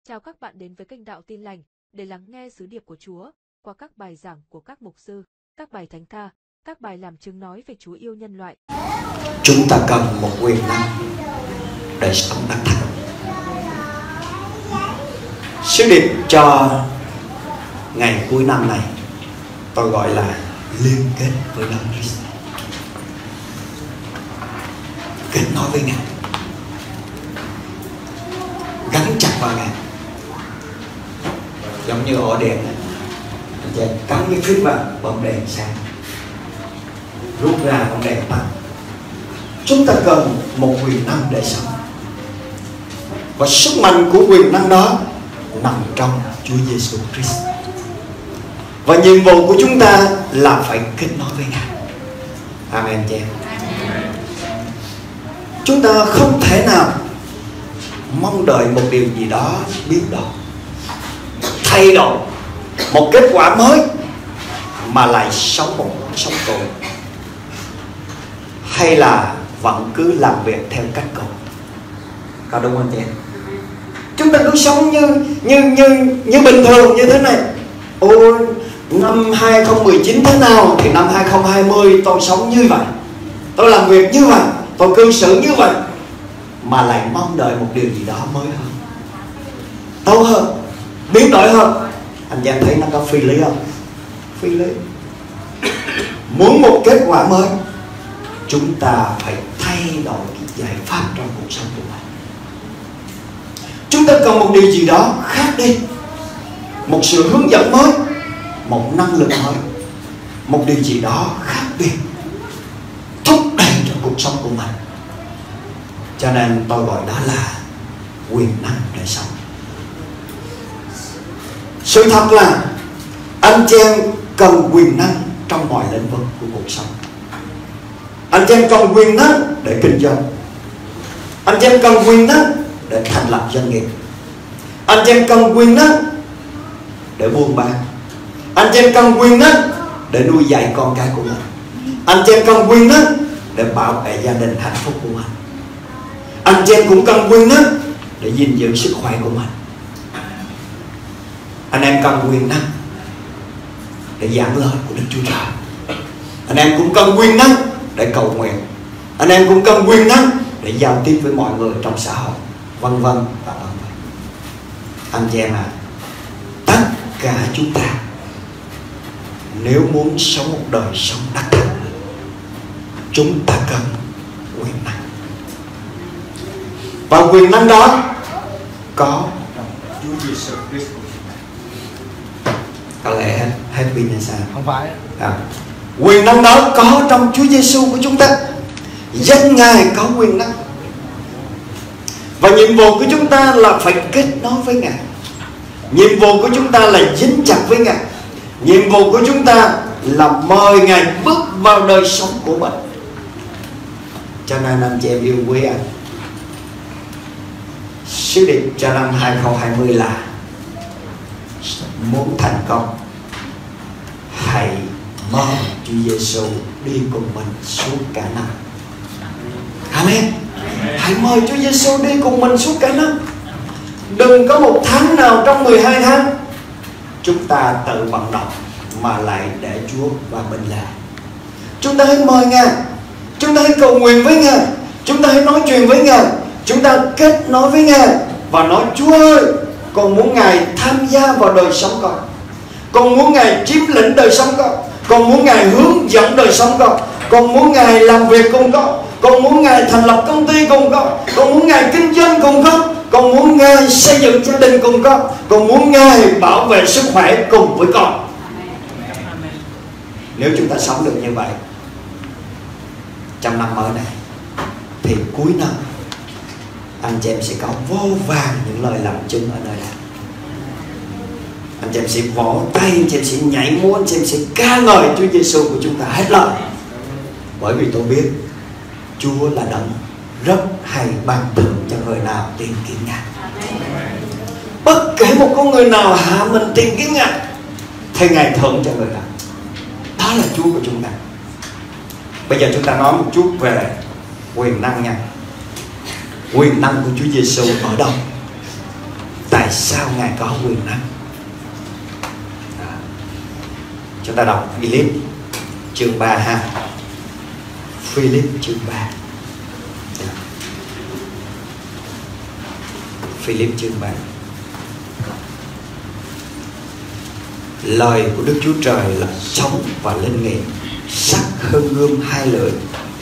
Chào các bạn đến với kênh Đạo Tin Lành để lắng nghe sứ điệp của Chúa qua các bài giảng của các mục sư, các bài thánh ca, các bài làm chứng nói về Chúa yêu nhân loại. Chúng ta cần một quyền năng để sống đắc thắng. Sứ điệp cho ngày cuối năm này tôi gọi là liên kết với Đấng Christ. Kết nối với Ngài, gắn chặt vào Ngài, giống như ổ đèn này, cắm cái phím vào bóng đèn sáng, rút ra bóng đèn tắt. Chúng ta cần một quyền năng để sống, và sức mạnh của quyền năng đó nằm trong Chúa Giêsu Christ. Và nhiệm vụ của chúng ta là phải kết nối với Ngài. Amen chị em. Chúng ta không thể nào mong đợi một điều gì đó biến đổi, thay đổi một kết quả mới mà lại sống một sống cũ, hay là vẫn cứ làm việc theo cách cũ. Có đúng không chị em? Chúng ta cứ sống như bình thường như thế này. Ôi, năm 2019 thế nào thì năm 2020 tôi sống như vậy, tôi làm việc như vậy, tôi cư xử như vậy, mà lại mong đợi một điều gì đó mới hơn, tốt hơn, biến đổi hơn. Anh chị em thấy nó có phi lý không? Phi lý. Muốn một kết quả mới, chúng ta phải thay đổi cái giải pháp trong cuộc sống của mình. Chúng ta cần một điều gì đó khác đi, một sự hướng dẫn mới, một năng lực mới, một điều gì đó khác biệt, thúc đẩy trong cuộc sống của mình. Cho nên tôi gọi đó là quyền năng để sống. Sự thật là anh chị em cần quyền năng trong mọi lĩnh vực của cuộc sống. Anh chị em cần quyền năng để kinh doanh. Anh chị em cần quyền năng để thành lập doanh nghiệp. Anh chị em cần quyền năng để buôn bán. Anh chị em cần quyền năng để nuôi dạy con cái của mình. Anh chị em cần quyền năng để bảo vệ gia đình hạnh phúc của mình. Anh chị em cũng cần quyền năng để gìn giữ sức khỏe của mình. Anh em cần quyền năng để giảng lời của Đức Chúa Trời. Anh em cũng cần quyền năng để cầu nguyện. Anh em cũng cần quyền năng để giao tiếp với mọi người trong xã hội, vân vân và vân vân. Anh chị em tất cả chúng ta nếu muốn sống một đời sống đắc thắng, chúng ta cần quyền năng. Và quyền năng đó có trong Chúa Giêsu Christ. Có lẽ hết pin hay sao? Không phải. Quyền năng đó có trong Chúa Giêsu của chúng ta. Danh Ngài có quyền năng. Và nhiệm vụ của chúng ta là phải kết nối với Ngài. Nhiệm vụ của chúng ta là dính chặt với Ngài. Nhiệm vụ của chúng ta là mời Ngài bước vào đời sống của mình. Cho nên anh chị em yêu quý anh, sứ điệp cho năm 2020 là muốn thành công, hãy mời Chúa Giêsu đi cùng mình suốt cả năm. Amen. Hãy mời Chúa Giêsu đi cùng mình suốt cả năm. Đừng có một tháng nào trong 12 tháng chúng ta tự vận động mà lại để Chúa và mình làm. Chúng ta hãy mời Ngài, chúng ta hãy cầu nguyện với Ngài, chúng ta hãy nói chuyện với Ngài, chúng ta kết nối với Ngài và nói: Chúa ơi, con muốn Ngài tham gia vào đời sống con muốn Ngài chiếm lĩnh đời sống con muốn Ngài hướng dẫn đời sống con muốn Ngài làm việc cùng con muốn Ngài thành lập công ty cùng con muốn Ngài kinh doanh cùng con muốn Ngài xây dựng gia đình cùng con muốn Ngài bảo vệ sức khỏe cùng với con. Nếu chúng ta sống được như vậy trong năm mới này, thì cuối năm anh chị em sẽ có vô vàn những lời làm chứng ở nơi đây. Anh chị em sẽ vỗ tay, anh chị em sẽ nhảy múa, anh chị em sẽ ca ngợi Chúa Giêsu của chúng ta hết lời. Bởi vì tôi biết Chúa là đấng rất hay ban thưởng cho người nào tìm kiếm Ngài. Bất kể một con người nào hạ mình tìm kiếm Ngài thì Ngài thưởng cho người đó. Đó là Chúa của chúng ta. Bây giờ chúng ta nói một chút về quyền năng nha. Quyền năng của Chúa Giêsu ở đâu? Tại tại sao Ngài có quyền năng. Chúng ta đọc Philip chương 3 ha. Philip chương 3. Philip chương 3. Lời của Đức Chúa Trời là sống và linh nghiệm, sắc hơn gươm hai lưỡi,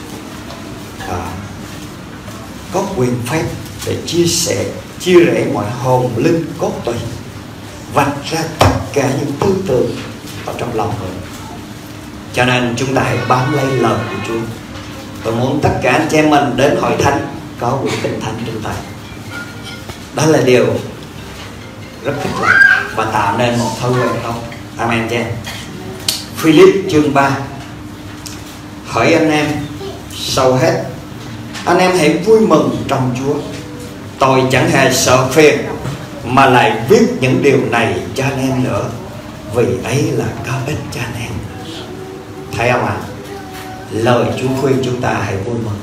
có quyền phép để chia rẽ mọi hồn linh cốt tủy, vạch ra tất cả những tư tưởng ở trong lòng người. Cho nên chúng ta hãy bám lấy lời của Chúa. Tôi muốn tất cả anh chị em mình đến hội thánh có quyển Kinh Thánh trong tay. Đó là điều rất thích lạ và tạo nên một thói quen tốt. Amen chị em. Philip chương 3. Hỡi anh em, sau hết anh em hãy vui mừng trong Chúa. Tôi chẳng hề sợ phiền, mà lại viết những điều này cho anh em nữa, vì ấy là có ích cho anh em. Thấy không ạ? Lời Chúa khuyên chúng ta hãy vui mừng.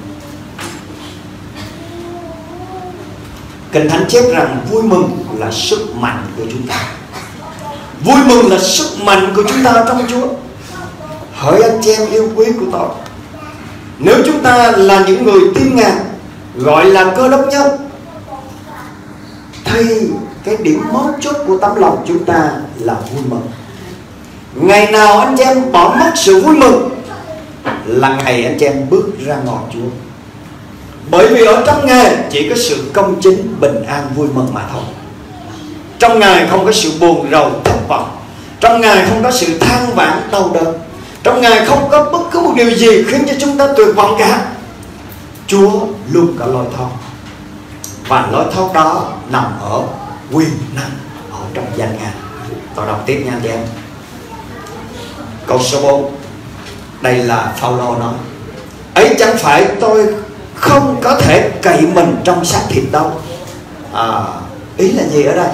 Kinh Thánh chép rằng vui mừng là sức mạnh của chúng ta. Vui mừng là sức mạnh của chúng ta trong Chúa. Hỡi anh chị em yêu quý của tôi, nếu chúng ta là những người tin Ngài, gọi là Cơ Đốc nhân, thì cái điểm mấu chốt của tấm lòng chúng ta là vui mừng. Ngày nào anh chị em bỏ mất sự vui mừng là ngày anh chị em bước ra ngoài Chúa. Bởi vì ở trong Ngài chỉ có sự công chính, bình an, vui mừng mà thôi. Trong Ngài không có sự buồn rầu, thất vọng. Trong Ngài không có sự than vãn, đau đớn. Trong Ngài không có bất cứ một điều gì khiến cho chúng ta tuyệt vọng cả. Chúa luôn có lối thoát, và lối thoát đó nằm ở quyền năng ở trong danh Ngài. Tôi đọc tiếp nha anh chị em. Câu số 4. Đây là Phao-lô nói: ấy chẳng phải tôi không có thể cậy mình trong xác thịt đâu. Ý là gì ở đây?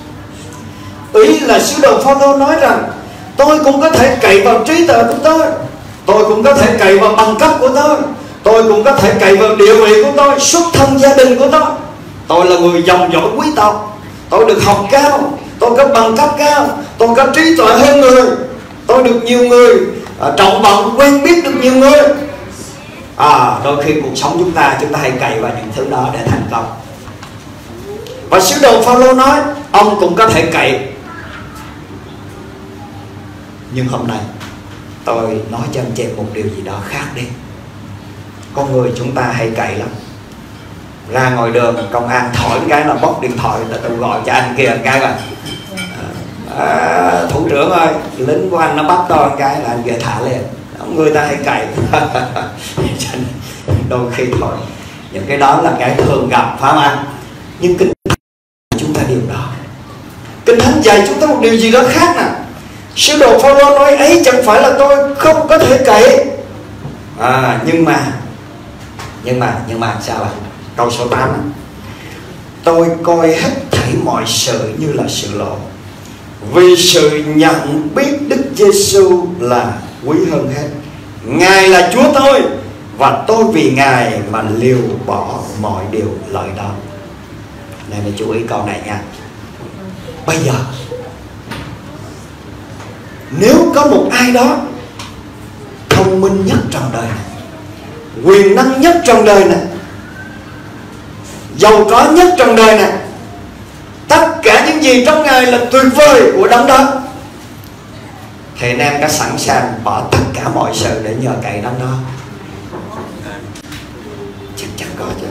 Ý là sứ đồ Phao-lô nói rằng tôi cũng có thể cậy vào trí tuệ của tôi cũng có thể cậy vào bằng cấp của tôi cũng có thể cậy vào địa vị của tôi, xuất thân gia đình của tôi là người dòng dõi quý tộc, tôi được học cao, tôi có bằng cấp cao, tôi có trí tuệ hơn người, tôi được nhiều người trọng vọng, quen biết được nhiều người. Đôi khi cuộc sống chúng ta hãy cậy vào những thứ đó để thành công. Và sứ đồ Phao-lô nói ông cũng có thể cậy. Nhưng hôm nay tôi nói cho anh chị một điều gì đó khác đi. Con người chúng ta hay cậy lắm. Ra ngoài đường công an thổi cái là bóc điện thoại, là tôi gọi cho anh kia cái rồi thủ trưởng ơi, lính của anh nó bắt tôi cái là anh kia thả lên. Người ta hay cậy. Đôi khi thôi, những cái đó là cái thường gặp, phải không anh? Nhưng Kinh Thánh chúng ta điều đó. Kinh Thánh dạy chúng ta một điều gì đó khác nè. Sứ đồ Phao-lô nói ấy chẳng phải là tôi không có thể cậy. Nhưng mà sao ạ? Câu số 8 này. Tôi coi hết thảy mọi sự như là sự lộ, vì sự nhận biết Đức Giêsu là quý hơn hết. Ngài là Chúa tôi, và tôi vì Ngài mà liều bỏ mọi điều lợi đó. Này mình chú ý câu này nha. Bây giờ nếu có một ai đó thông minh nhất trong đời này, quyền năng nhất trong đời này, giàu có nhất trong đời này, tất cả những gì trong Ngài là tuyệt vời của Đấng đó, thì anh em đã sẵn sàng bỏ tất cả mọi sự để nhờ cậy Đấng đó? Chắc chắn có chứ.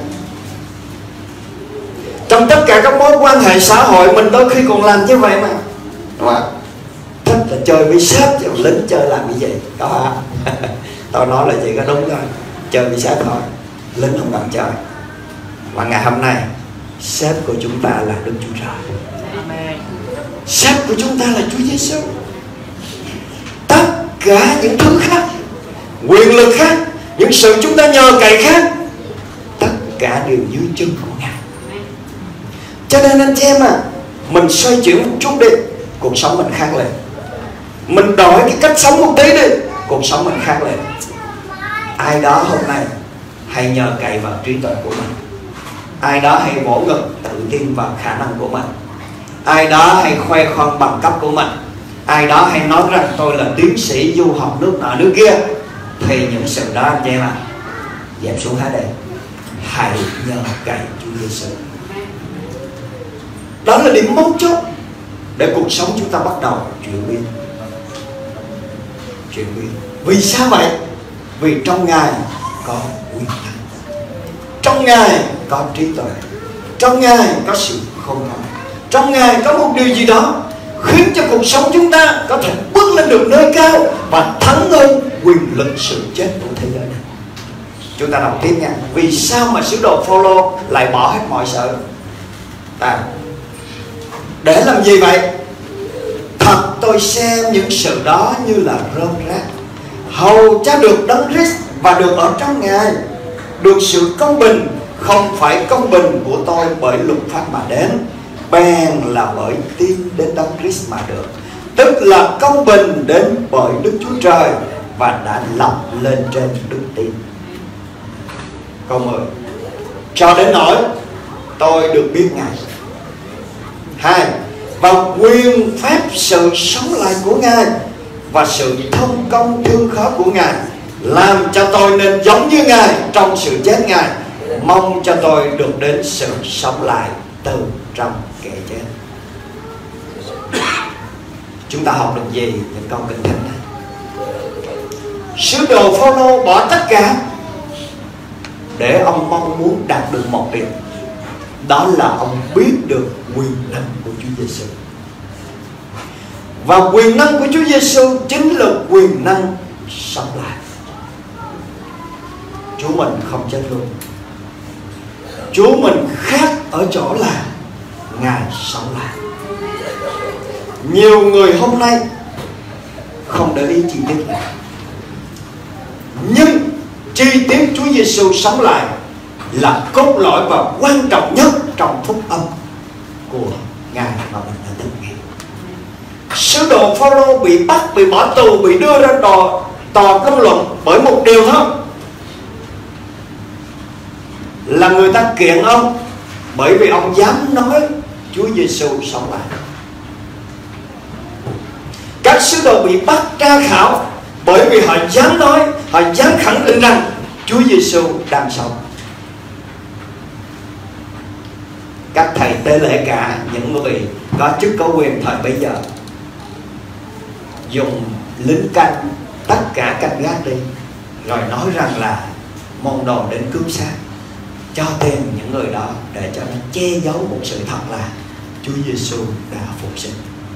Trong tất cả các mối quan hệ xã hội mình đôi khi còn làm như vậy mà, đúng không? Thích là chơi với sếp, chứ lính chơi làm cái gì? Có hả? Tôi nói là chỉ có đúng thôi. Chơi với sếp thôi, lính không cần chơi. Và ngày hôm nay sếp của chúng ta là Đức Chúa Trời. Sếp của chúng ta là Chúa Giêsu. Tất cả những thứ khác, quyền lực khác, những sự chúng ta nhờ cậy khác, tất cả đều dưới chân của Ngài. Cho nên anh chị em mình xoay chuyển một chút đi, cuộc sống mình khác lên. Mình đổi cái cách sống một tí đi, cuộc sống mình khác lên. Ai đó hôm nay hãy nhờ cậy vào trí tuệ của mình. Ai đó hãy vỗ ngực tự tin vào khả năng của mình. ai đó hay khoe khoang bằng cấp của mình, ai đó hay nói rằng tôi là tiến sĩ du học nước nọ nước kia, thì những sự đó anh chị em ạ, dẹp xuống hết đây. Hãy nhờ cậy Chúa Giêsu. Đó là điểm mấu chốt để cuộc sống chúng ta bắt đầu chuyển biến. Chuyển biến. Vì sao vậy? Vì trong Ngài có quyền năng, trong Ngài có trí tuệ, trong Ngài có sự khôn ngoan, trong Ngài có một điều gì đó khiến cho cuộc sống chúng ta có thể bước lên được nơi cao và thắng hơn quyền lực sự chết của thế giới này. Chúng ta đọc tiếp nha. Vì sao mà sứ đồ Phôlô lại bỏ hết mọi sự? Để làm gì vậy? Thật tôi xem những sự đó như là rơm rác, hầu cho được Đấng Christ và được ở trong Ngài, được sự công bình, không phải công bình của tôi bởi luật pháp mà đến, bèn là bởi tin đến Đấng Christ mà được, tức là công bình đến bởi Đức Chúa Trời và đã lập lên trên đức tin. Câu 10. Cho đến nỗi tôi được biết Ngài. 2. Và quyền phép sự sống lại của Ngài và sự thông công thương khó của Ngài làm cho tôi nên giống như Ngài trong sự chết Ngài, mong cho tôi được đến sự sống lại từ trong kẻ chết. Chúng ta học được gì những câu kinh thánh này? Sứ đồ Phôlô bỏ tất cả để ông mong muốn đạt được một điều, đó là ông biết được quyền năng của Chúa Giêsu. Và quyền năng của Chúa Giêsu chính là quyền năng sống lại. Chúa mình không chết luôn. Chúa mình khác ở chỗ là Ngài sống lại. Nhiều người hôm nay không để ý chi tiết này, nhưng chi tiết Chúa Giêsu sống lại là cốt lõi và quan trọng nhất trong phúc âm của Ngài mà mình đã từng nghe. Sứ đồ Phôlô bị bắt, bị bỏ tù, bị đưa ra tòa công luận bởi một điều thôi, là người ta kiện ông bởi vì ông dám nói Chúa Giêsu sống lại. Các sứ đồ bị bắt tra khảo bởi vì họ dám nói, họ dám khẳng định rằng Chúa Giêsu đang sống. Các thầy tế lễ cả, những người có chức có quyền thời bấy giờ, dùng lính canh, tất cả canh gác đi, rồi nói rằng là môn đồ đến cứu xác, cho thêm những người đó để cho nó che giấu một sự thật là Chúa Giêsu đã phục sinh.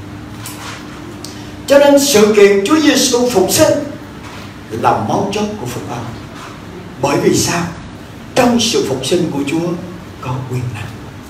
Cho nên sự kiện Chúa Giêsu phục sinh là mấu chốt của phúc âm. Bởi vì sao? Trong sự phục sinh của Chúa có quyền năng.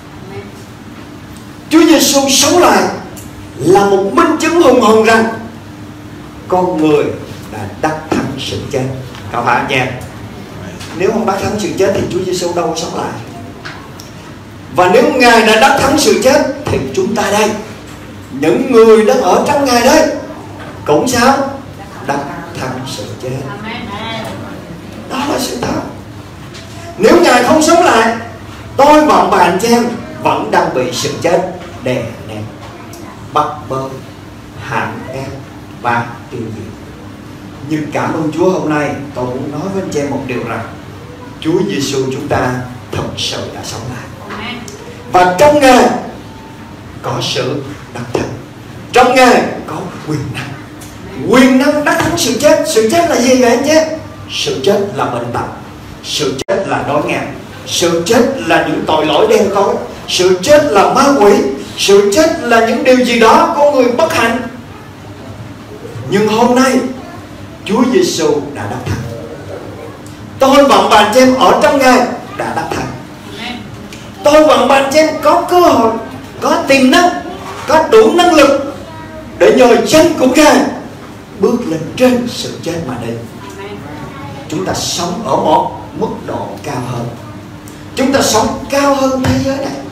Chúa Giêsu sống lại là một minh chứng hùng hồn rằng con người đã đắc thắng sự chết. Có phải anh chị em? Nếu không đắc thắng sự chết thì Chúa Giêsu đâu có sống lại. Và nếu Ngài đã đắc thắng sự chết thì chúng ta đây, những người đang ở trong Ngài đây, cũng sao? Đắc thắng sự chết. Đó là sự thật. Nếu Ngài không sống lại, tôi và bạn chị em vẫn đang bị sự chết đè nén, bắt bớ, hạn ép và tiêu diệt. Nhưng cảm ơn Chúa, hôm nay tôi muốn nói với anh chị em một điều rằng Chúa Giêsu chúng ta thật sự đã sống lại. Và trong Ngài có sự đắc thắng, trong Ngài có quyền năng. Quyền năng đắc thắng sự chết. Sự chết là gì vậy anh chị? Sự chết là bệnh tật, sự chết là đói nghèo, sự chết là những tội lỗi đen tối, sự chết là ma quỷ, sự chết là những điều gì đó con người bất hạnh. Nhưng hôm nay Chúa Giêsu đã đắc thắng. Tôi và bạn chị em ở trong Ngài đã đắc thắng. Tôi và bạn chị em có cơ hội, có tiềm năng, có đủ năng lực để nhờ danh của Ngài bước lên trên sự chết mà đi. Chúng ta sống ở một mức độ cao hơn. Chúng ta sống cao hơn thế giới này,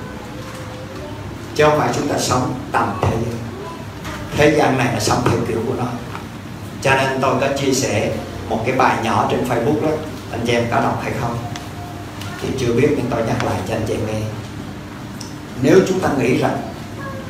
chứ không phải chúng ta sống tầm thế giới. Thế gian này là sống theo kiểu của nó. Cho nên tôi có chia sẻ một cái bài nhỏ trên Facebook đó, anh chị em có đọc hay không thì chưa biết, nhưng tôi nhắc lại cho anh chị em nghe. Nếu chúng ta nghĩ rằng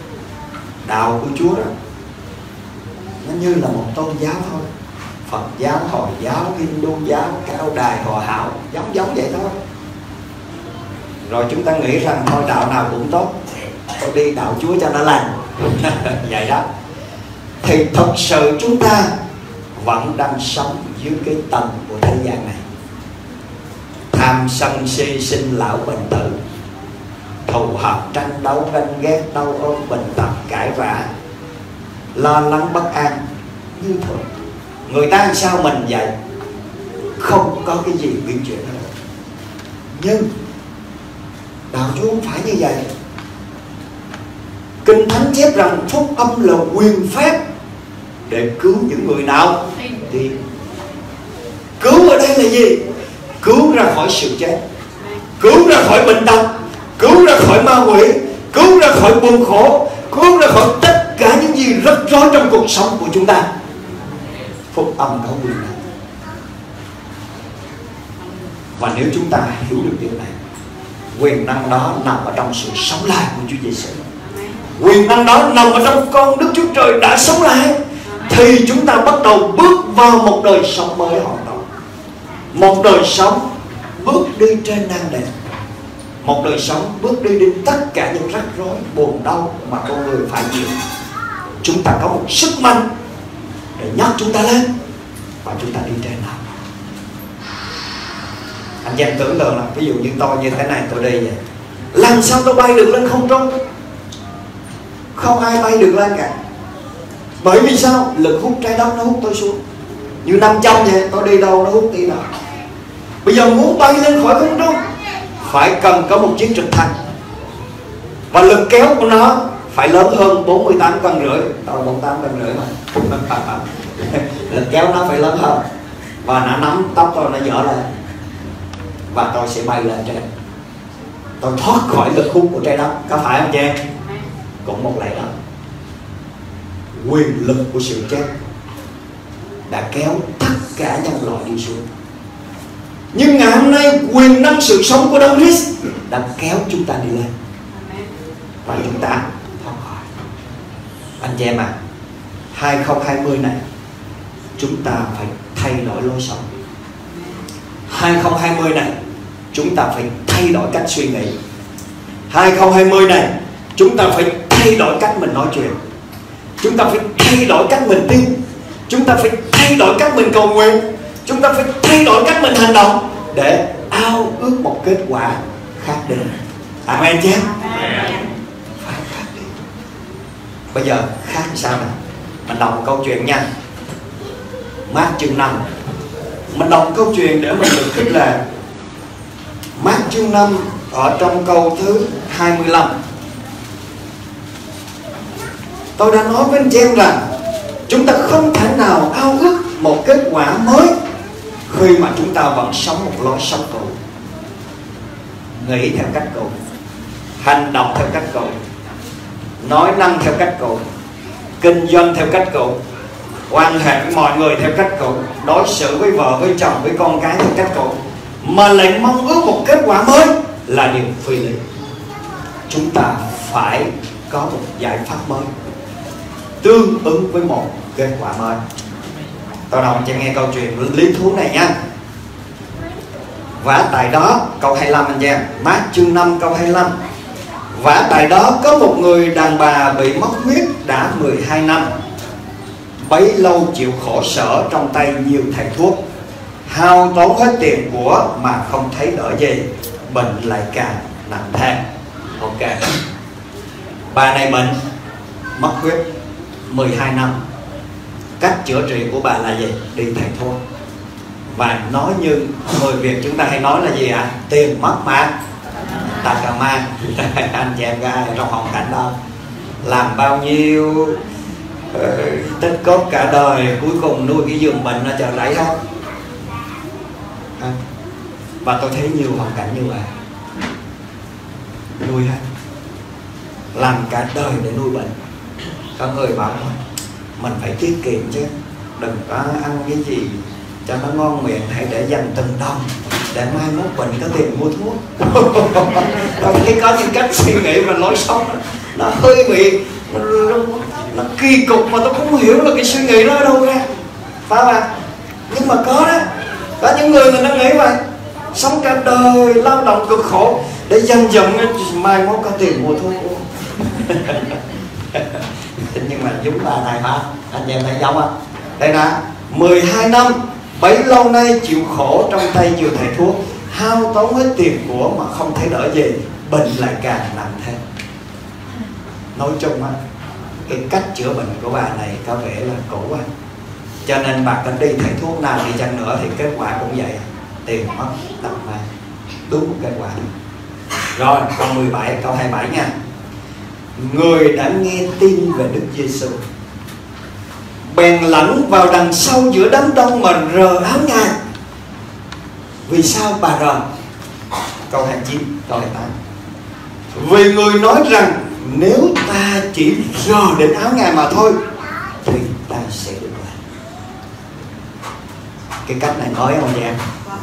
Đạo của Chúa đó nó như là một tôn giáo thôi. Phật giáo, Hồi giáo, Hindu giáo, Cao Đài, Hòa Hảo, giống vậy thôi. Rồi chúng ta nghĩ rằng thôi đạo nào cũng tốt, tôi đi đạo Chúa cho nó lành. Vậy đó. Thì thật sự chúng ta vẫn đang sống dưới cái tầng của thế gian này. Tham sân si sinh lão bệnh tử, thù hận tranh đấu ganh ghét đau ốm bệnh tật cãi vã, lo lắng bất an như thường. Người ta làm sao mình vậy, không có cái gì biến chuyển hết. Nhưng đạo Chúa không phải như vậy. Kinh Thánh chép rằng phúc âm là quyền phép để cứu những người nào thì cứu ở đây là gì? Cứu ra khỏi sự chết, cứu ra khỏi bệnh tật, cứu ra khỏi ma quỷ, cứu ra khỏi buồn khổ, cứu ra khỏi tất cả những gì rắc rối trong cuộc sống của chúng ta. Phúc âm có quyền này. Và nếu chúng ta hiểu được điều này, quyền năng đó nằm ở trong sự sống lại của Chúa Giêsu. Quyền năng đó nằm ở trong con Đức Chúa Trời đã sống lại. Thì chúng ta bắt đầu bước vào một đời sống mới hoàn toàn. Một đời sống bước đi trên nan đề. Một đời sống bước đi đến tất cả những rắc rối, buồn đau mà con người phải chịu. Chúng ta có một sức mạnh để nhấc chúng ta lên và chúng ta đi trên nào. Anh chị em tưởng tượng là ví dụ như tôi như thế này, tôi đi vậy, làm sao tôi bay được lên không trung? Không ai bay được lên cả. Bởi vì sao? Lực hút trái đất nó hút tôi xuống. Như 500 vậy, tôi đi đâu nó hút tí nào. Bây giờ muốn bay lên khỏi không trung phải cần có một chiếc trực thăng, và lực kéo của nó phải lớn hơn 48 cân rưỡi. Tôi 48 cân rưỡi mà. Lực kéo nó phải lớn hơn, và nó nắm tóc tôi, nó dở lên, và tôi sẽ bay lên trên. Tôi thoát khỏi lực hút của trái đất. Có phải không chị em? Cũng một lẽ đó. Quyền lực của sự chết đã kéo tất cả nhân loại đi xuống. Nhưng ngày hôm nay quyền năng sự sống của Đấng Christ đã kéo chúng ta đi lên, và chúng ta thoát khỏi. Anh chị em à, 2020 này chúng ta phải thay đổi lối sống. 2020 này chúng ta phải thay đổi cách suy nghĩ. 2020 này chúng ta phải thay đổi cách mình nói chuyện. Chúng ta phải thay đổi cách mình tin. Chúng ta phải thay đổi cách mình cầu nguyện. Chúng ta phải thay đổi cách mình hành động để ao ước một kết quả khác đi. Amen chứ? Phải khác đi. Bây giờ khác sao nè? Mình đọc một câu chuyện nha. Mát chương 5. Mình đọc câu chuyện để mình được khích lệ. Mát chương 5 ở trong câu thứ 25. Tôi đã nói với anh chị em rằng chúng ta không thể nào ao ước một kết quả mới khi mà chúng ta vẫn sống một lối sống cũ, nghĩ theo cách cũ, hành động theo cách cũ, nói năng theo cách cũ, kinh doanh theo cách cũ, quan hệ với mọi người theo cách cũ, đối xử với vợ, với chồng, với con cái theo cách cũ, mà lại mong ước một kết quả mới là điều phi lý. Chúng ta phải có một giải pháp mới tương ứng với một kết quả mới. Tôi đọc cho nghe câu chuyện lý thú này nha. Và tại đó, câu 25 anh chị em, Mát chương 5 câu 25. Và tại đó có một người đàn bà bị mất huyết đã 12 năm. Bấy lâu chịu khổ sở trong tay nhiều thầy thuốc, hao tốn hết tiền của mà không thấy đỡ gì, bệnh lại càng nặng thêm. Ok, bà này bệnh mất huyết 12 năm. Cách chữa trị của bà là gì? Đi thầy thuốc. Và nói như người Việt chúng ta hay nói là gì ạ? Tiền mất mà ta cà ma. Anh chị em gái trong hoàn cảnh đó làm bao nhiêu tích cóp cả đời, cuối cùng nuôi cái giường bệnh nó chờ rẫy hết. Và tôi thấy nhiều hoàn cảnh như vậy, nuôi hết, làm cả đời để nuôi bệnh. Có người bảo mình phải tiết kiệm chứ, đừng có ăn cái gì cho nó ngon miệng, hãy để dành từng đồng để mai mốt bệnh có tiền mua thuốc. Tôi thấy có những cách suy nghĩ và lối sống nó hơi bị nó kỳ cục mà tôi không hiểu là cái suy nghĩ đó ở đâu ra, phải không ạ? Nhưng mà có đó, có những người ta nghĩ vậy, sống cả đời lao động cực khổ để dần dần mai mốt có tiền mua thuốc uống. Nhưng mà chúng ta này hả, anh em thấy giống không? Đây nè, 12 năm bấy lâu nay chịu khổ trong tay nhiều thầy thuốc, hao tốn hết tiền của mà không thấy đỡ gì, bệnh lại càng nặng thêm. Nói chung á, cái cách chữa bệnh của bà này có vẻ là cũ quá, cho nên bà có đi thầy thuốc nào đi chăng nữa thì kết quả cũng vậy, tiền mất tật mang, đúng một kết quả. Rồi câu 17, câu 27 nha. Người đã nghe tin về Đức Giêsu bèn lẫn vào đằng sau giữa đám đông mà rờ áo Ngài. Vì sao bà rờ? Câu 29, câu 28. Vì người nói rằng nếu ta chỉ rờ đến áo Ngài mà thôi thì ta sẽ được lành. Cái cách này mới không chị em?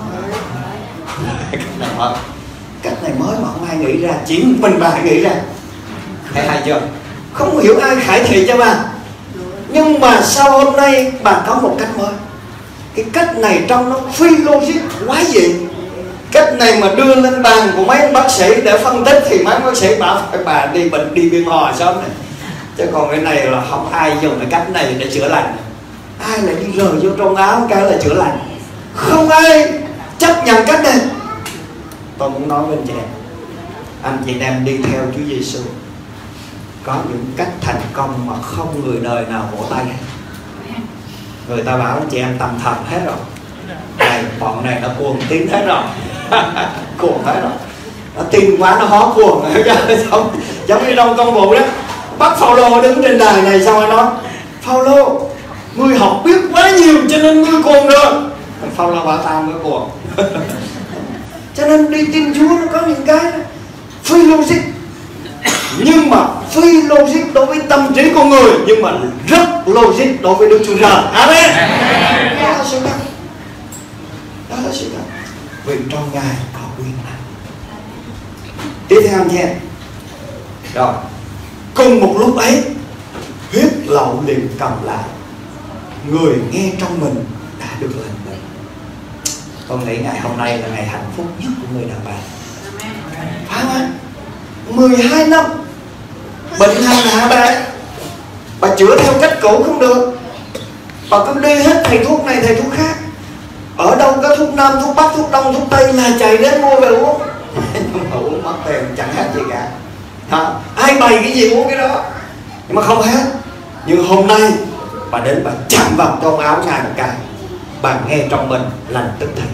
Cách này mới mà không ai nghĩ ra, chỉ mình bà nghĩ ra. Thấy hay chưa? Không hiểu ai khải thị cho bà. Nhưng mà sau hôm nay bà có một cách mới. Cái cách này trong nó phi logic quá dị. Cách này mà đưa lên bàn của mấy bác sĩ để phân tích thì mấy bác sĩ bảo phải bà đi bệnh đi biên hòa sớm này. Chứ còn cái này là không ai dùng cái cách này để chữa lành. Ai lại đi rờ vô trong áo cái là chữa lành? Không ai chấp nhận cách này. Tôi muốn nói với anh chị em đi theo Chúa Giêsu có những cách thành công mà không người đời nào vỗ tay. Người ta bảo anh chị em tầm thần hết rồi, này bọn này nó cuồng tín hết rồi. Cuồng hết rồi, nó tin quá nó hó cuồng. Giống như trong công vụ đó, bắt Phaolô đứng trên đài này xong rồi nói: Phaolô, ngươi học biết quá nhiều cho nên ngươi cuồng rồi. Phaolô bảo tao mới cuồng. Cho nên đi tin Chúa nó có những cái phi logic, nhưng mà phi logic đối với tâm trí con người, nhưng mà rất logic đối với Đức Chúa Trời. Amen. Đó là sự thật. Đó là sự thật. Vì trong Ngài có quyền năng. Tiếp theo anh chị em. Rồi, cùng một lúc ấy, huyết lậu liền cầm lại. Người nghe trong mình đã được lành bệnh. Con nghĩ ngày hôm nay là ngày hạnh phúc nhất của người đàn bà. Phải không? 12 năm bệnh hành hạ bà chữa theo cách cũ không được, bà cứ đi hết thầy thuốc này thầy thuốc khác, ở đâu có thuốc nam thuốc bắc thuốc đông thuốc tây là chạy đến mua về uống. Nhưng mà uống mất tiền chẳng hết gì cả. Ai bày cái gì uống cái đó, nhưng mà không hết. Nhưng hôm nay bà đến bà chạm vào con áo Ngài một cái, bà nghe trong mình lành tức thì.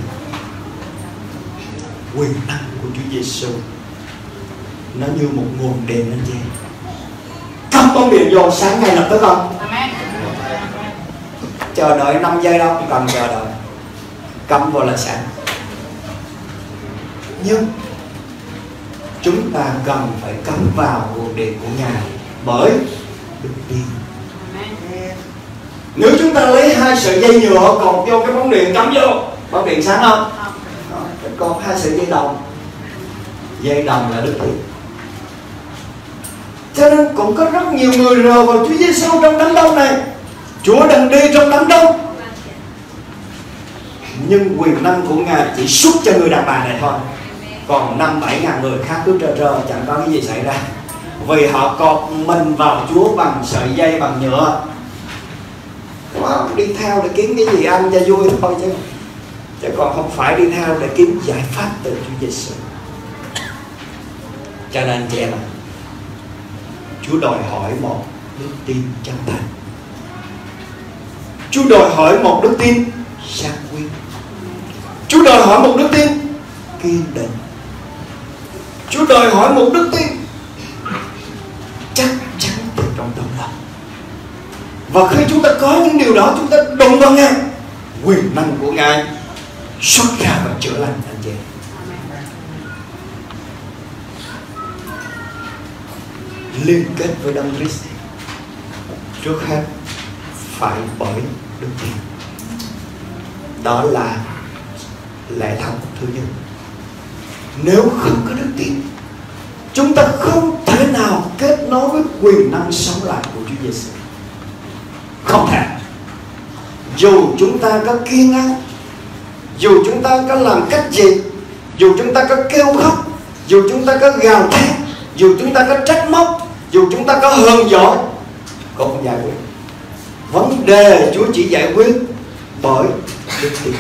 Quyền năng của Chúa Giêsu nó như một nguồn điện anh chị. Cắm con điện vô sáng ngay lập tức không? Chờ đợi 5 giây đâu, không cần chờ đợi, cắm vô là sáng. Nhưng chúng ta cần phải cắm vào nguồn điện của Ngài bởi đức tin. Nếu chúng ta lấy 2 sợi dây nhựa còn vô cái bóng điện cắm vô, bóng điện sáng không? Còn 2 sợi dây đồng. Dây đồng là đức tin. Cho nên cũng có rất nhiều người rờ vào Chúa Giêsu trong đám đông này. Chúa đang đi trong đám đông, nhưng quyền năng của Ngài chỉ xuất cho người đàn bà này thôi. Còn 5-7 ngàn người khác cứ trơ chẳng có cái gì xảy ra. Vì họ cột mình vào Chúa bằng sợi dây bằng nhựa. Wow, đi theo để kiếm cái gì ăn cho vui thôi chứ còn không phải đi theo để kiếm giải pháp từ Chúa Giêsu. Cho nên chị em, Chúa đòi hỏi một đức tin chân thành. Chúa đòi hỏi một đức tin xác quyết. Chúa đòi hỏi một đức tin kiên định. Chúa đòi hỏi một đức tin chắc chắn từ trong tâm lòng. Và khi chúng ta có những điều đó, chúng ta đụng vào Ngài, quyền năng của Ngài xuất ra và chữa lành anh chị. Liên kết với Đấng Christ trước hết phải bởi đức tin. Đó là lẽ thật thứ nhất. Nếu không có đức tin chúng ta không thể nào kết nối với quyền năng sống lại của Chúa Giêsu. Không thể. Dù chúng ta có kiên ăn, dù chúng ta có làm cách gì, dù chúng ta có kêu khóc, dù chúng ta có gào thét, dù chúng ta có trách móc, dù chúng ta có hờn dỗi, cũng không giải quyết. Vấn đề Chúa chỉ giải quyết bởi đức tin.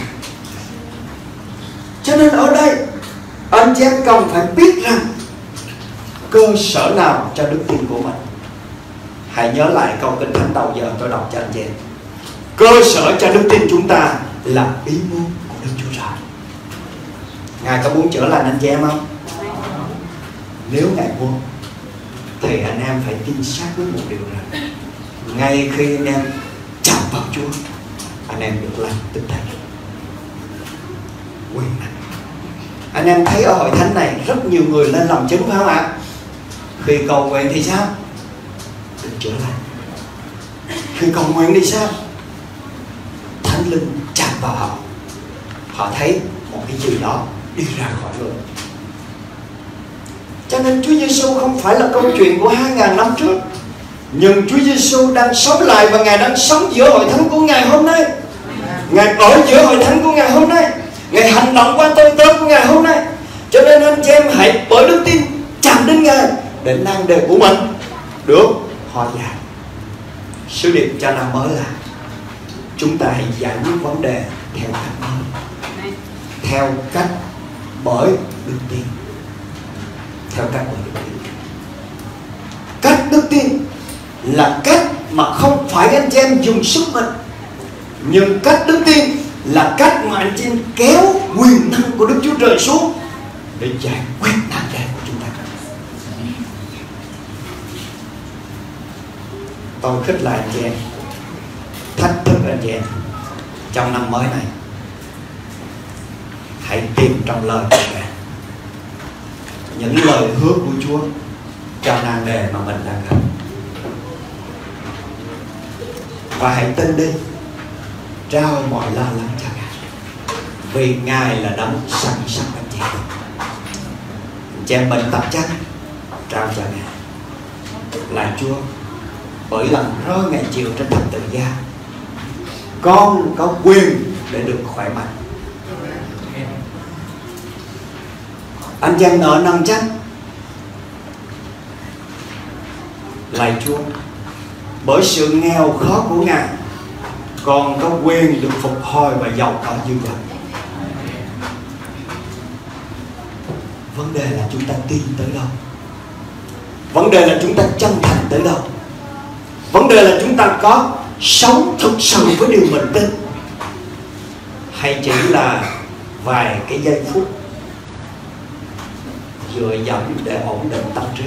Cho nên ở đây anh chị em cần phải biết rằng cơ sở nào cho đức tin của mình. Hãy nhớ lại câu Kinh Thánh đầu giờ tôi đọc cho anh chị em. Cơ sở cho đức tin chúng ta là ý muốn của Đức Chúa Trời. Ngài có muốn chữa lành anh chị em không? Nếu Ngài muốn thì anh em phải tin xác với một điều rằng ngay khi anh em chạm vào Chúa, anh em được lành tức thời. Quyền năng. Anh em thấy ở hội thánh này rất nhiều người lên làm chứng phải không ạ? Khi cầu nguyện thì sao? Được chữa lành. Khi cầu nguyện thì sao? Thánh linh chạm vào họ. Họ thấy một cái gì đó đi ra khỏi người. Cho nên Chúa Giêsu không phải là câu chuyện của 2000 năm trước, nhưng Chúa Giêsu đang sống lại và Ngài đang sống giữa hội thánh của Ngài hôm nay. Ngài ở giữa hội thánh của Ngài hôm nay. Ngài hành động qua tôi tớ của Ngài hôm nay. Cho nên anh chị em hãy bởi đức tin chạm đến Ngài để nan đề của mình được hóa giải. Sứ điệp cho năm mới là chúng ta hãy giải quyết vấn đề theo cách mới, theo cách bởi đức tin. Theo cách bởi đức tin. Cách đức tin là cách mà không phải anh chị em dùng sức mình, nhưng cách đức tin là cách mà anh chị em kéo quyền năng của Đức Chúa Trời xuống để giải quyết nan đề của chúng ta. Tôi khích lệ anh chị em, thách thức anh chị em trong năm mới này, hãy tìm trong lời của Ngài những lời hứa của Chúa cho nan đề mà mình đang gặp. Và hãy tin đi, trao mọi lo lắng cho Ngài, vì Ngài là đấng sẵn sàng anh chị. Chị em bệnh tật chắc trao cho Ngài. Là Chúa, bởi lần rơi ngày chiều trên thập tự giá, con có quyền để được khỏe mạnh. Anh chị em nợ nần chắc, lạy Chúa, bởi sự nghèo khó của Ngài, con có quyền được phục hồi và giàu có dư dật. Vấn đề là chúng ta tin tới đâu. Vấn đề là chúng ta chân thành tới đâu. Vấn đề là chúng ta có sống thực sự với điều mình tin, hay chỉ là vài cái giây phút dựa dẫm để ổn định tâm trí.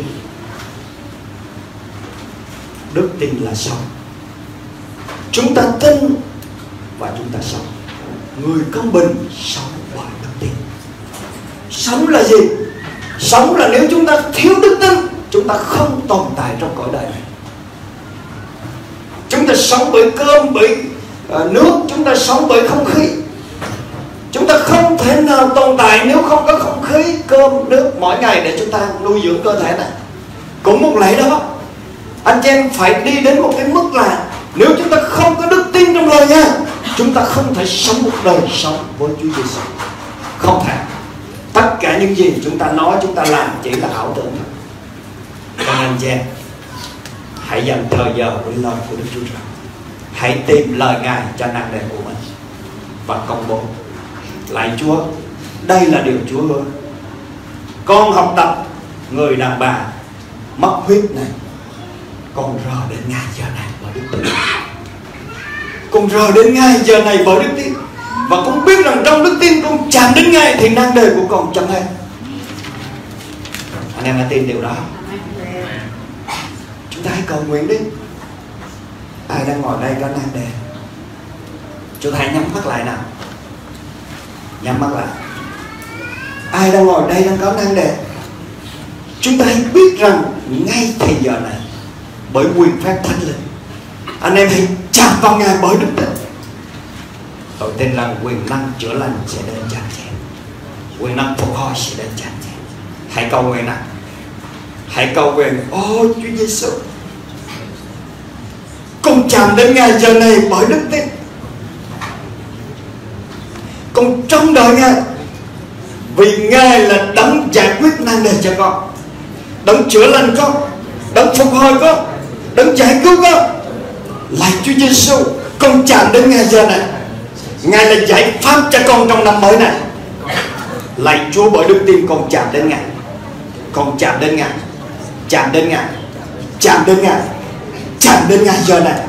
Đức tin là sống. Chúng ta tin và chúng ta sống. Người công bình sống bởi đức tin. Sống là gì? Sống là nếu chúng ta thiếu đức tin, chúng ta không tồn tại trong cõi đời này. Chúng ta sống bởi cơm, bởi nước, chúng ta sống bởi không khí. Chúng ta không thể nào tồn tại nếu không có không khí, cơm, nước mỗi ngày để chúng ta nuôi dưỡng cơ thể này. Cũng một lẽ đó, anh chị em phải đi đến một cái mức là nếu chúng ta không có đức tin trong lời nha, chúng ta không thể sống một đời sống với Chúa Giêsu. Không thể. Tất cả những gì chúng ta nói, chúng ta làm chỉ là ảo tưởng. Còn anh chị em, hãy dành thời giờ với lời của Đức Chúa Trời. Hãy tìm lời Ngài cho nan đề của mình và công bố. Lạy Chúa, đây là điều Chúa hứa. Con học tập người đàn bà mất huyết này, con rờ đến Ngài giờ này bởi đức tin. Con rờ đến Ngài giờ này bởi đức tin. Và con biết rằng trong đức tin con chạm đến Ngài thì nan đề của con chẳng hết. Anh em đã tin điều đó? Chúng ta hãy cầu nguyện đi. Ai đang ngồi đây có nan đề, chúng ta hãy nhắm mắt lại nào. Nhắm mắt lại. Ai đang ngồi đây đang có nan đề, chúng ta hãy biết rằng ngay thời giờ này, bởi quyền phép Thánh Linh, anh em hãy chạm vào Ngài bởi đức tin. Tôi tin rằng quyền năng chữa lành sẽ đến cho anh chị, quyền năng phục hồi sẽ đến cho anh chị. Hãy cầu nguyện nào. Hãy cầu nguyện: Ô Chúa Giêsu, con chạm đến Ngài giờ này bởi đức tin. Con trông đợi Ngài, vì Ngài là đấng giải quyết nan đề cho con, đấng chữa lành con, đấng phục hồi con, đấng giải cứu con. Lạy Chúa Giêsu, con chạm đến Ngài giờ này. Ngài là giải pháp cho con trong năm mới này. Lạy Chúa, bởi đức tin con chạm đến Ngài. Con chạm đến Ngài, chạm đến Ngài, chạm đến Ngài, chạm đến Ngài giờ này.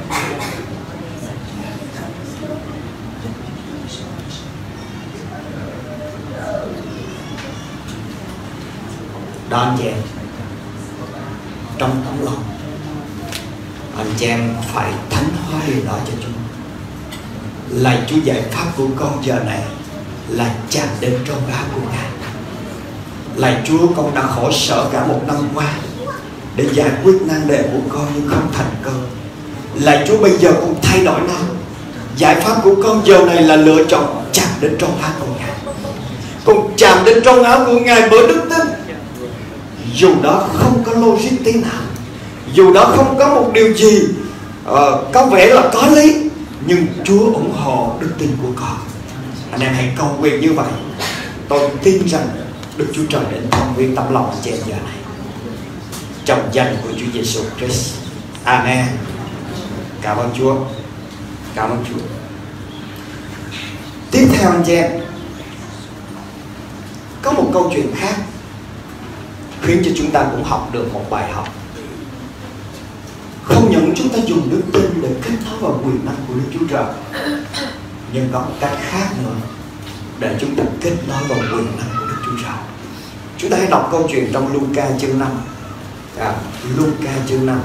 Đó anh chị em, trong tấm lòng anh chị em phải thánh hóa điều đó cho Chúa. Lạy Chúa, giải pháp của con giờ này là chạm đến trong áo của Ngài. Lạy Chúa, con đã khổ sở cả một năm qua để giải quyết nan đề của con nhưng không thành công. Lạy Chúa, bây giờ con thay đổi nó. Giải pháp của con giờ này là lựa chọn chạm đến trong áo của Ngài. Con chạm đến trong áo của Ngài bởi đức tin. Dù đó không có logic tí nào, dù đó không có một điều gì có vẻ là có lý, nhưng Chúa ủng hộ đức tin của con. Anh em hãy cầu nguyện như vậy. Tôi tin rằng Đức Chúa Trời đến thông viên tâm lòng trên giờ này, trong danh của Chúa Giêsu Christ. Amen. Cảm ơn Chúa. Cảm ơn Chúa. Tiếp theo anh chị em, có một câu chuyện khác khiến cho chúng ta cũng học được một bài học. Không những chúng ta dùng đức tin để kết nối vào quyền năng của Đức Chúa Trời, nhưng có một cách khác nữa để chúng ta kết nối vào quyền năng của Đức Chúa Trời. Chúng ta hãy đọc câu chuyện trong Luca chương 5. Luca chương 5.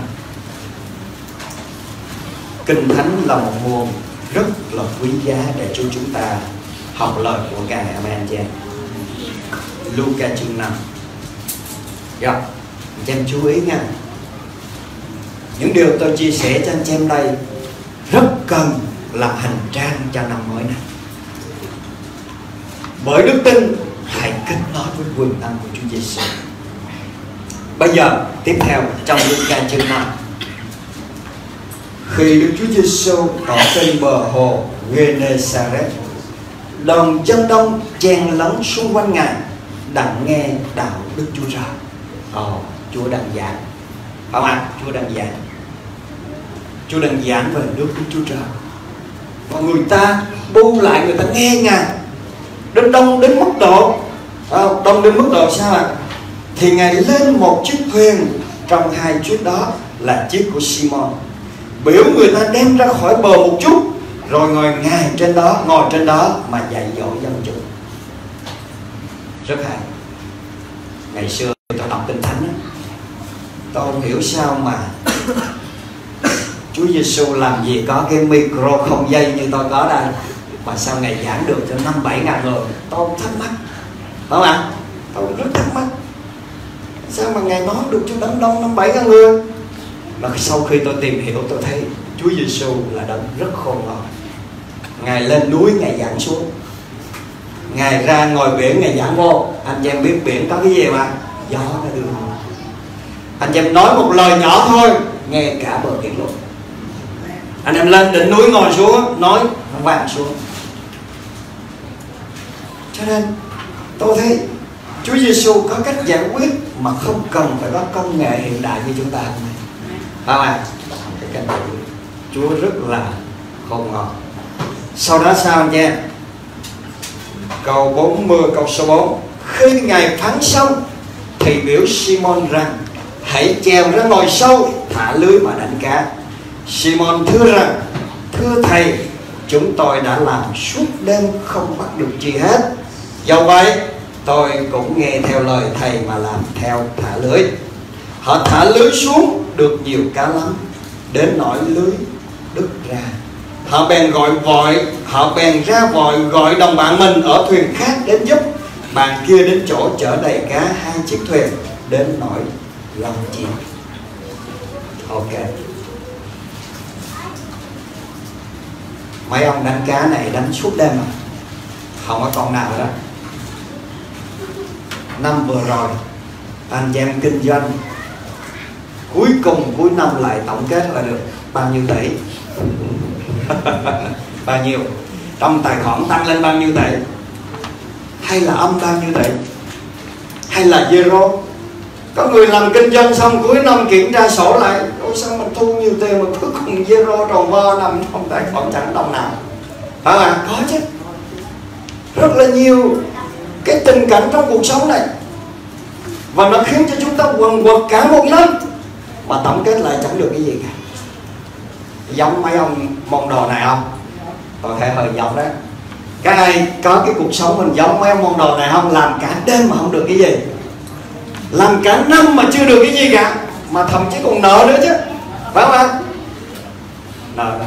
Kinh Thánh là một nguồn rất là quý giá để cho chúng ta học lời của Ngài. Amen chị em. Luca chương 5. Rồi, anh em chú ý nha. Những điều tôi chia sẻ cho anh em đây rất cần làm hành trang cho năm mới này. Bởi đức tin hãy kết nối với quyền năng của Chúa Giêsu. Bây giờ tiếp theo trong Luca chương 5. Khi Đức Chúa Giêsu ở trên bờ hồ Genesaret, đoàn dân đông chen lấn xung quanh Ngài đặng nghe đạo Đức Chúa Trời. Chúa đang giảng, phải không ạ? Chúa đang giảng. Chúa đang giảng về nước Đức Chúa Trời. Và người ta bu lại, người ta nghe Ngài đến đông đến mức độ đông đến mức độ sao ạ? Thì Ngài lên một chiếc thuyền, trong hai chiếc đó là chiếc của Simon. Biểu người ta đem ra khỏi bờ một chút, rồi ngồi trên đó mà dạy dỗ dân chúng. Rất hay. Ngày xưa tôi đọc Kinh Thánh, tôi không hiểu sao mà Chúa Giêsu làm gì có cái micro không dây như tôi có đây, mà sao Ngài giảng được cho 5-7 ngàn người. Tôi thắc mắc, phải không ạ? Tôi rất thắc mắc, sao mà Ngài nói được cho đấng đông 5-7 ngàn người. Và sau khi tôi tìm hiểu, tôi thấy Chúa Giêsu là đấng rất khôn ngoan. Ngài lên núi, Ngài giảng xuống. Ngài ra ngồi biển, Ngài giảng vô. Anh chị em biết biển có cái gì mà gió nó đưa. Anh chị em nói một lời nhỏ thôi, nghe cả bờ biển luôn. Anh em lên đỉnh núi ngồi xuống, nói nó vang xuống. Cho nên tôi thấy Chúa Giêsu có cách giải quyết mà không cần phải có công nghệ hiện đại như chúng ta hôm nay. Phải không ạ? Cái cách giải quyết Chúa rất là khôn ngoan. Sau đó sao anh chị em? Câu 40, câu số 4. Khi Ngài phán xong thì biểu Simon rằng hãy chèo ra ngồi sâu, thả lưới mà đánh cá. Simon thưa rằng: Thưa Thầy, chúng tôi đã làm suốt đêm không bắt được chi hết. Do vậy tôi cũng nghe theo lời Thầy mà làm theo, thả lưới. Họ thả lưới xuống được nhiều cá lắm, đến nỗi lưới đứt ra. Họ bèn ra vội gọi đồng bạn mình ở thuyền khác đến giúp. Bạn kia đến chỗ chở đầy cá 2 chiếc thuyền, đến nỗi lòng chìm. Ok. Mấy ông đánh cá này đánh suốt đêm mà không có con nào đó. Năm vừa rồi Anh chị em kinh doanh cuối cùng cuối năm lại tổng kết là được bao nhiêu tỷ? Bao nhiêu? Trong tài khoản tăng lên bao nhiêu tỷ? Hay là âm bao nhiêu tỷ? Hay là zero? Có người làm kinh doanh xong cuối năm kiểm tra sổ lại, ôi sao mình thu nhiều tiền mà cuối cùng zero tròn vo nằm trong tài khoản chẳng đồng nào. Phải không ạ? Có chứ. Rất là nhiều cái tình cảnh trong cuộc sống này, và nó khiến cho chúng ta quằn quật cả một năm mà tổng kết lại chẳng được cái gì cả. Giống mấy ông môn đồ này không? Có thể hơi giống đó. Các ai có cái cuộc sống mình giống mấy ông môn đồ này không? Làm cả đêm mà không được cái gì, làm cả năm mà chưa được cái gì cả, mà thậm chí còn nợ nữa chứ. Phải không ạ? Nợ đó.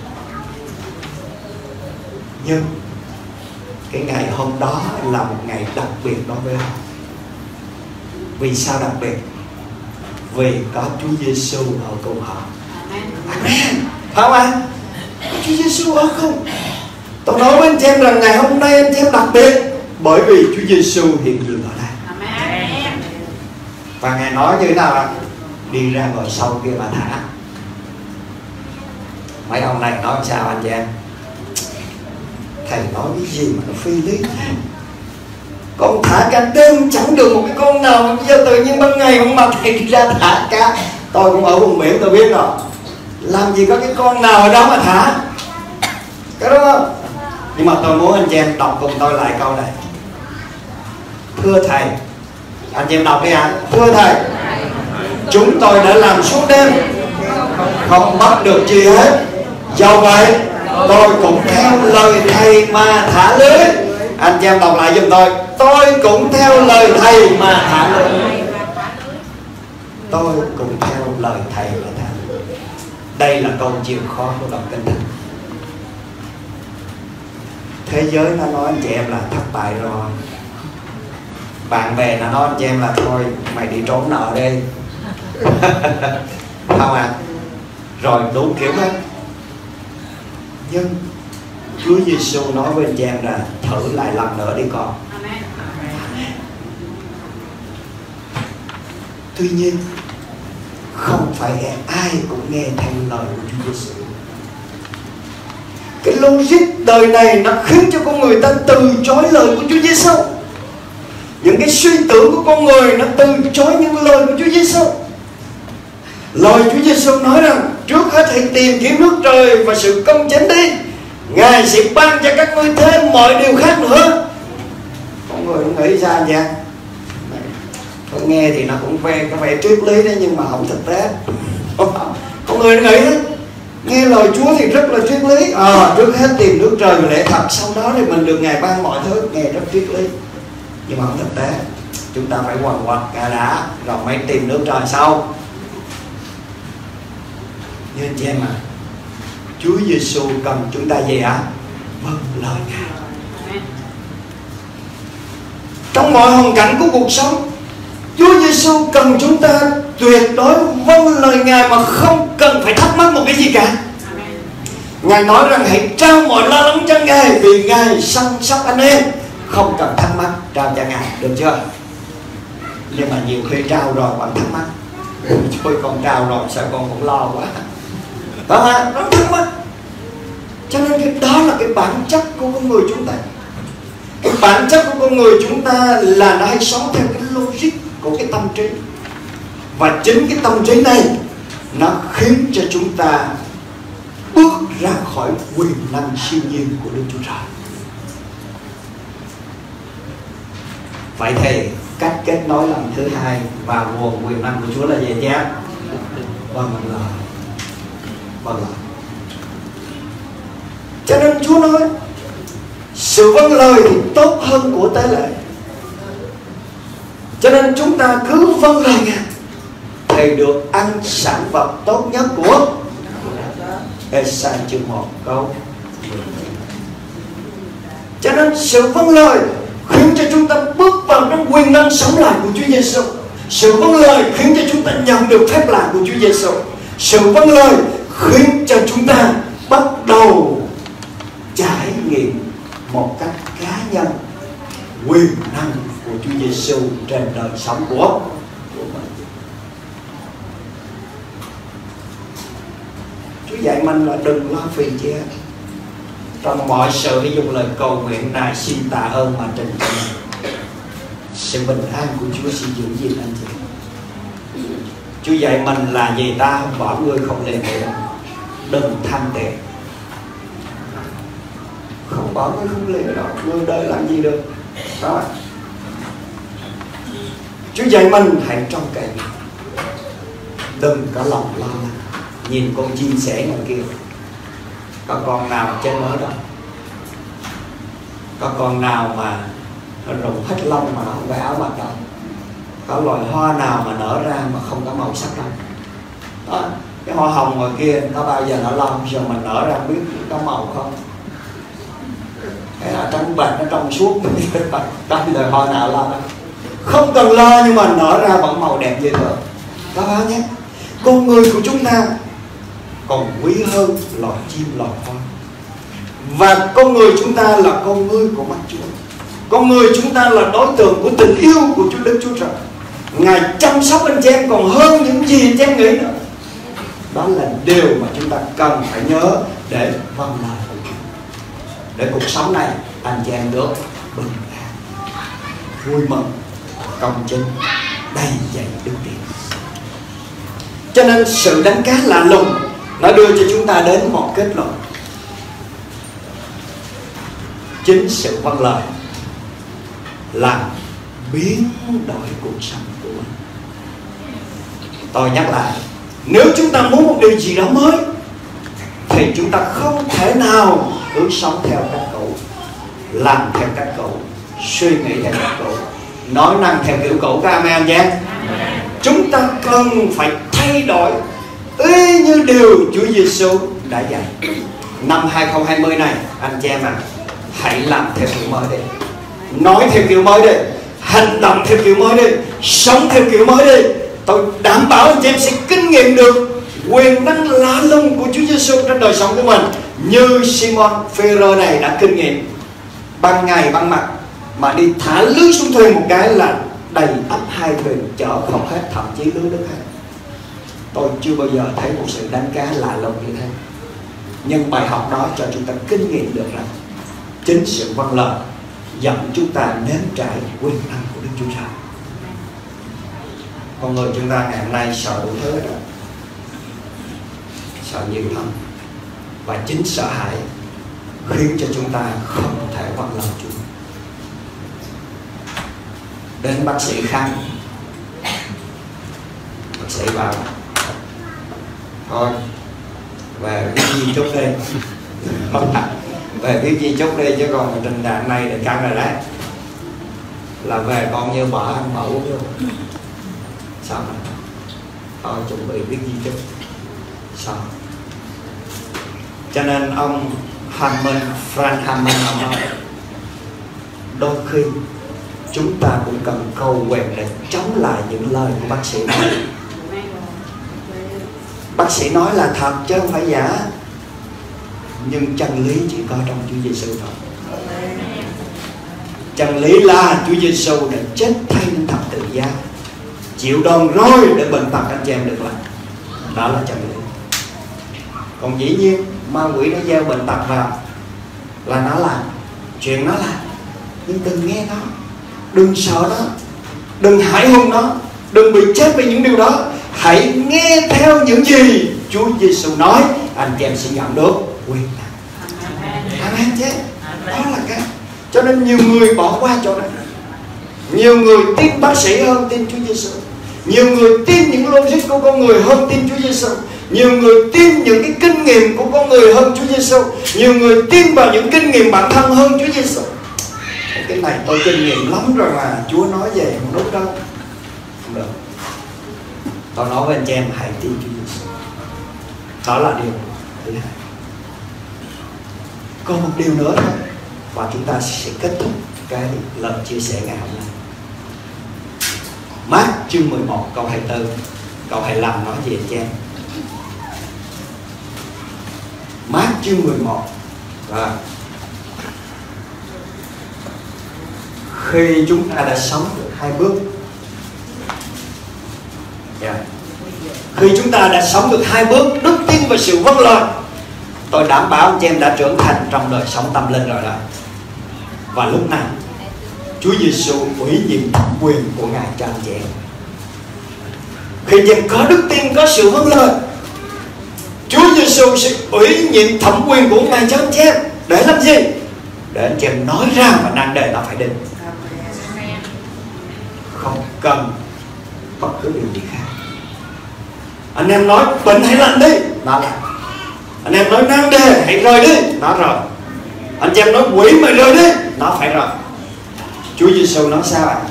Nhưng cái ngày hôm đó là một ngày đặc biệt đối với họ. Vì sao đặc biệt? Vì có Chúa Giêsu ở cùng họ. Amen. Phải không ạ? Có Chúa Giêsu ở cùng. Tôi nói với anh chị em rằng ngày hôm nay anh chị em đặc biệt bởi vì Chúa Giêsu hiện diện ở đây. Amen. Và Ngài nói như thế nào ạ? Đi ra ngồi sau kia mà thả. Mấy ông này nói sao anh chị em? Thầy nói cái gì mà nó phi lý thế? Con thả cả đêm chẳng được một cái con nào, mà bây giờ tự nhiên ban ngày con mà thầy đi ra thả cá. Tôi cũng ở vùng biển tôi biết rồi, làm gì có cái con nào ở đó mà thả. Cái đó không? Nhưng mà tôi muốn anh chị em đọc cùng tôi lại câu này. Thưa thầy, anh chị em đọc đi ạ. Thưa thầy, chúng tôi đã làm suốt đêm không bắt được gì hết, do vậy tôi cũng theo lời thầy mà thả lưới. Anh chị em đọc lại giùm tôi cũng theo lời thầy mà thả lưới. Tôi cũng theo lời thầy mà thả lưới. Đây là câu chìa khó của đọc kinh thánh. Thế giới nó nói anh chị em là thất bại rồi, bạn bè nó nói anh chị em là thôi mày đi trốn nợ đi. Không ạ? Rồi đủ kiểu hết. Nhưng Chúa Giêsu nói với anh chị em là thử lại lần nữa đi con. Tuy nhiên không phải ai cũng nghe theo lời của Chúa Giêsu. Cái logic đời này nó khiến cho con người ta từ chối lời của Chúa Giêsu. Những cái suy tưởng của con người nó từ chối những lời của Chúa Giêsu. Lời Chúa Giêsu nói rằng trước hết hãy tìm kiếm nước trời và sự công chính đi, Ngài sẽ ban cho các ngươi thêm mọi điều khác nữa. Con người nghĩ sao vậy? Tôi nghe thì nó cũng có vẻ triết lý đấy, nhưng mà không thực tế. Con người nó nghĩ đấy, nghe lời Chúa thì rất là triết lý. Trước hết tìm nước trời và lẽ thật, sau đó thì mình được Ngài ban mọi thứ. Nghe rất triết lý, nhưng mà không thực tế. Chúng ta phải quằn quật cả đã, rồi mới tìm nước trời sau. Như anh chị em ạ, Chúa Giêsu cần chúng ta gì ạ? Vâng lời Ngài. Trong mọi hoàn cảnh của cuộc sống, Chúa Giêsu cần chúng ta tuyệt đối vâng lời Ngài mà không cần phải thắc mắc một cái gì cả. Ngài nói rằng hãy trao mọi lo lắng cho Ngài vì Ngài săn sóc anh em. Không cần thắc mắc, trao cho Ngài, được chưa? Nhưng mà nhiều khi trao rồi bạn thắc mắc, thôi con trao rồi sao con cũng lo quá. Đó mà, nó thắc mắc. Cho nên cái đó là cái bản chất của con người chúng ta. Cái bản chất của con người chúng ta là nó hay sống theo cái logic của cái tâm trí. Và chính cái tâm trí này nó khiến cho chúng ta bước ra khỏi quyền năng siêu nhiên của Đức Chúa Trời. Vậy thì cách kết nối lần thứ hai và nguồn quyền năng của Chúa là gì nhé? Vâng lời. Vâng lời. Cho nên Chúa nói sự vâng lời thì tốt hơn của tế lễ. Cho nên chúng ta cứ vâng lời Ngài thì được ăn sản vật tốt nhất của Ê-sai chương 1 câu. Cho nên sự vâng lời khiến cho chúng ta bước vào trong quyền năng sống lại của Chúa Giêsu. Sự vâng lời khiến cho chúng ta nhận được phép lạ của Chúa Giêsu. Sự vâng lời khiến cho chúng ta bắt đầu trải nghiệm một cách cá nhân quyền năng của Chúa Giêsu trên đời sống của Chúa dạy mình là đừng lo phiền chi hết. Trong mọi sự hãy dùng lời cầu nguyện này xin tạ ơn mà trình cho mình. Sự bình an của Chúa sẽ giữ gìn anh chị. Chúa dạy mình là gì? Ta không bỏ ngươi không lề mề đâu. Đừng tham tiền. Không bỏ ngươi không lề đâu. Ngươi đời làm gì được. Đó. Chúa dạy mình hãy trông cậy. Đừng có lòng lo lắng. Nhìn con chim sẻ ngoài kia, có con nào trên đó đâu. Có con nào mà nó rụng hết lông mà nó không có áo mặc đâu. Có loài hoa nào mà nở ra mà không có màu sắc đâu. Đó. Cái hoa hồng ngoài kia có bao giờ nó lo giờ mình nở ra biết có màu không? Cái là trắng bạch nó trong suốt. Trong đời hoa nào lo đâu. Không cần lo nhưng mà nở ra vẫn màu đẹp dễ thương. Các bạn nhé, con người của chúng ta còn quý hơn loài chim loài hoa. Và con người chúng ta là con ngươi của mắt Chúa. Con người chúng ta là đối tượng của tình yêu của Chúa Đức Chúa Trời. Ngài chăm sóc anh chị em còn hơn những gì anh chị em nghĩ nữa. Đó là điều mà chúng ta cần phải nhớ để vâng lời của Chúa, để cuộc sống này anh chị em được bình an, vui mừng, công chính, đầy dẫy đức tin. Cho nên sự đánh cá lạ lùng nó đưa cho chúng ta đến một kết luận: chính sự vâng lời làm biến đổi cuộc sống của mình. Tôi nhắc lại, nếu chúng ta muốn một điều gì đó mới thì chúng ta không thể nào cứ sống theo cách cũ, làm theo cách cũ, suy nghĩ theo cách cũ, nói năng theo kiểu cũ. Các amen nhé. Chúng ta cần phải thay đổi y như điều Chúa Giêsu đã dạy. Năm 2020 này anh chị em ạ, hãy làm theo kiểu mới đi, nói theo kiểu mới đi, hành động theo kiểu mới đi, sống theo kiểu mới đi. Tôi đảm bảo anh chị em sẽ kinh nghiệm được quyền năng lạ lùng của Chúa Giêsu trong đời sống của mình, như Simon Phêrô này đã kinh nghiệm. Ban ngày ban mặt mà đi thả lưới xuống thuyền một cái là đầy ắp hai thuyền chở không hết, thậm chí lưới đứt hết. Tôi chưa bao giờ thấy một sự đánh cá lạ lùng như thế. Nhưng bài học đó cho chúng ta kinh nghiệm được rằng chính sự vâng lời dẫn chúng ta nếm trải quyền năng của Đức Chúa Trời. Con người chúng ta ngày hôm nay sợ đủ thứ đó, sợ nhiều lắm, và chính sợ hãi khiến cho chúng ta không thể vâng lời Chúa. Đến bác sĩ khám, bác sĩ bảo thôi về viết di chúc đi, về viết di chúc đi, chứ còn tình trạng này để căng rồi đấy, là về con như bỏ ăn bỏ uống luôn. Sao mà thôi chuẩn bị viết di chúc sao? Cho nên ông Hammond, Frank Hammond nói đôi khi chúng ta cũng cần cầu nguyện để chống lại những lời của bác sĩ nói. Bác sĩ nói là thật chứ không phải giả, nhưng chân lý chỉ có trong Chúa Giêsu thôi. Chân lý là Chúa Giêsu đã chết thay nên thập tự giá, chịu đòn roi để bệnh tật anh chị em được lành. Đó là chân lý. Còn dĩ nhiên ma quỷ nó gieo bệnh tật vào là nó làm chuyện nó làm, nhưng đừng nghe nó, đừng sợ nó, đừng hãi hùng nó, đừng bị chết vì những điều đó. Hãy nghe theo những gì Chúa Giêsu nói, anh chị em sẽ nhận được quyền năng. Amen chứ. Đó là cái. Cho nên nhiều người bỏ qua chỗ này. Nhiều người tin bác sĩ hơn tin Chúa Giêsu. Nhiều người tin những logic của con người hơn tin Chúa Giêsu. Nhiều người tin những cái kinh nghiệm của con người hơn Chúa Giêsu. Nhiều người tin vào những kinh nghiệm bản thân hơn Chúa Giêsu. Cái này tôi kinh nghiệm lắm rồi mà Chúa nói về một lúc đâu. Không được. Tôi nói với anh chị em hãy tin Chúa Giêsu. Đó là điều thứ hai. Còn một điều nữa thôi và chúng ta sẽ kết thúc cái lần chia sẻ ngày hôm nay. Mác chương 11 câu 24 câu 25 nói gì anh chị em? Mác chương 11 và khi chúng ta đã sống được 2 bước, khi khi chúng ta đã sống được 2 bước đức tin và sự vâng lời, tôi đảm bảo anh chị em đã trưởng thành trong đời sống tâm linh rồi đó. Và lúc này Chúa Giêsu ủy nhiệm thẩm quyền của Ngài cho anh chị em. Khi anh chị em có đức tin, có sự vâng lời, Chúa Giêsu sẽ ủy nhiệm thẩm quyền của Ngài cho anh chị em. Để làm gì? Để anh chị em nói ra và nan đề nó phải định. Không cần bất cứ điều gì khác. Anh em nói bệnh hãy lành đi, nó làm. Anh em nói nan đề hãy rời đi, nó rời. Anh chị em nói quỷ mày rời đi, nó phải rời. Chúa Giêsu nói sao ạ?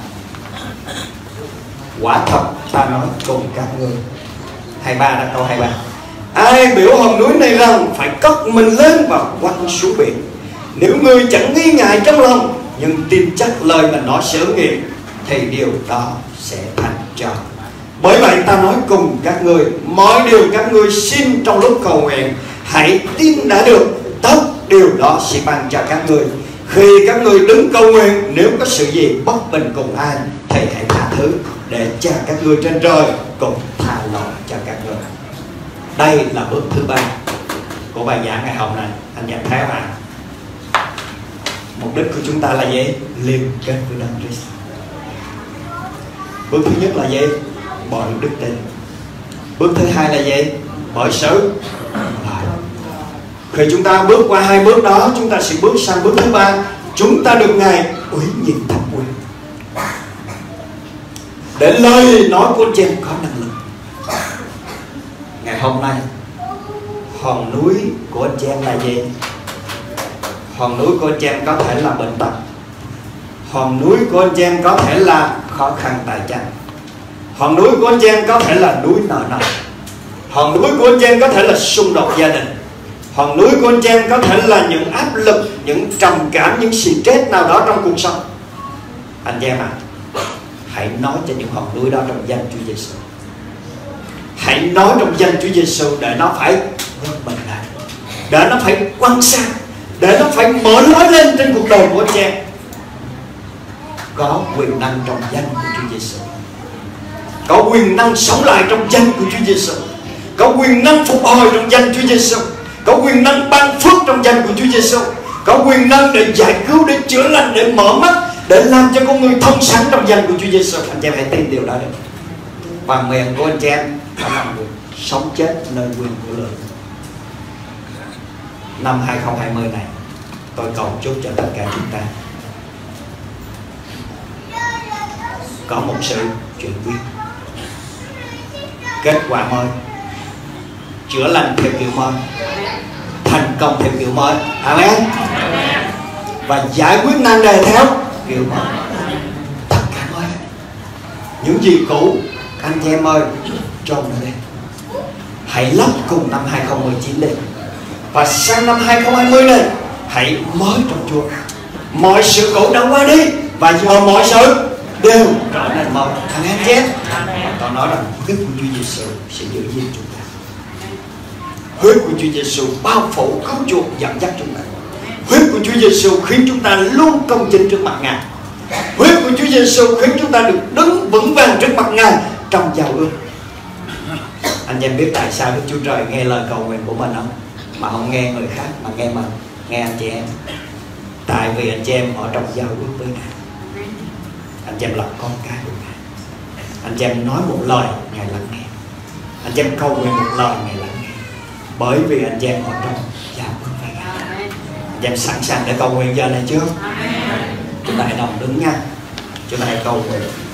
Quả thật ta nói cùng các ngươi. 23 đó, câu 23. Ai biểu hòn núi này rằng phải cất mình lên và quăng xuống biển, nếu ngươi chẳng nghi ngại trong lòng, nhưng tin chắc lời mà nó sẽ ứng nghiệm, thì điều đó sẽ thành cho. Bởi vậy ta nói cùng các ngươi, mọi điều các ngươi xin trong lúc cầu nguyện, hãy tin đã được, tất điều đó sẽ ban cho các ngươi. Khi các ngươi đứng cầu nguyện, nếu có sự gì bất bình cùng ai, thì hãy tha thứ, để cha các ngươi trên trời cùng tha lỗi cho các ngươi. Đây là bước thứ 3 của bài giảng ngày hôm nay. Anh nhận thấy không ạ? Mục đích của chúng ta là gì? Liên kết với Đấng Christ. Bước thứ nhất là gì? Bởi đức tin. Bước thứ hai là gì? Bởi sự. Khi chúng ta bước qua 2 bước đó, chúng ta sẽ bước sang bước thứ 3. Chúng ta được Ngài ủy nhiệm thẩm quyền, để lời nói của anh chị em có năng lực. Ngày hôm nay, hòn núi của anh chị em là gì? Hòn núi của anh chị em có thể là bệnh tật. Hòn núi của anh chị em có thể là khó khăn tài chính. Hòn núi của anh chị em có thể là núi nợ nần. Hòn núi của anh chị em có thể là xung đột gia đình. Hòn núi của anh chị em có thể là những áp lực, những trầm cảm, những stress nào đó trong cuộc sống. Anh chị em ạ, hãy nói cho những hòn núi đó trong danh Chúa Giêsu. Hãy nói trong danh Chúa Giêsu để nó phải vâng mình lại, để nó phải quăng sang, để nó phải mở lối lên trên cuộc đời của anh chị em. Có quyền năng trong danh của Chúa Giêsu. Có quyền năng sống lại trong danh của Chúa Giêsu. Có quyền năng phục hồi trong danh Chúa Giêsu. Có quyền năng ban phước trong danh của Chúa Giêsu. Có quyền năng để giải cứu, để chữa lành, để mở mắt, để làm cho con người thông sáng trong danh của Chúa Giêsu. Anh chị em hãy tin điều đó đi. Và miệng của anh chị em đã làm được sống chết nơi quyền của Lửa. Năm 2020 này, tôi cầu chúc cho tất cả chúng ta có một sự chuyển biến, kết quả mới, chữa lành theo kiểu mới, thành công theo kiểu mới. Amen. Và giải quyết nan đề theo kiểu mới. Tất cả mới. Những gì cũ, anh chị em ơi, chôn nó đi. Hãy lấp cùng năm 2019 đi. Và sang năm 2020 này, hãy mới trong Chúa. Mọi sự cũ đã qua đi, và giờ mọi sự đều trở nên mới. Amen chứ? Tôi nói rằng huyết của Chúa Giêsu sẽ giữ gìn chúng ta. Huyết của Chúa Giêsu bao phủ, cứu chuộc, dẫn dắt chúng ta. Huyết của Chúa Giêsu khiến chúng ta luôn công chính trước mặt Ngài. Huyết của Chúa Giêsu khiến chúng ta được đứng vững vàng trước mặt Ngài trong giao ước. Anh em biết tại sao Đức Chúa Trời nghe lời cầu nguyện của mình không? Mà không nghe người khác, mà nghe mình, nghe anh chị em. Tại vì anh chị em ở trong giao ước với Ngài. Anh chị em là con cái của Ngài. Anh chị em nói một lời, Ngài lắng nghe. Anh chị em cầu nguyện một lời, Ngài lắng nghe. Bởi vì anh chị em ở trong giao ước với Ngài. Anh chị em sẵn sàng để cầu nguyện giờ này chưa? Chúng ta hãy đồng đứng nha. Chúng ta hãy cầu nguyện.